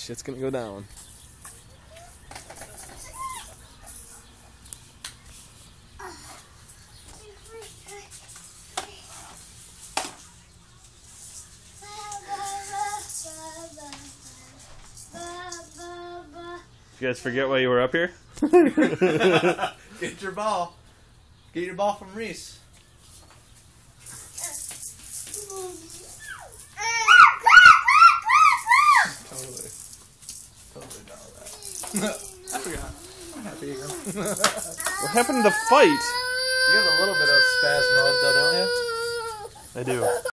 Shit's gonna go down. You guys forget why you were up here? Get your ball. Get your ball from Reese. Totally got all that. I forgot. I'm happy again. What happened to the fight? You have a little bit of spaz mode though, don't you? I do.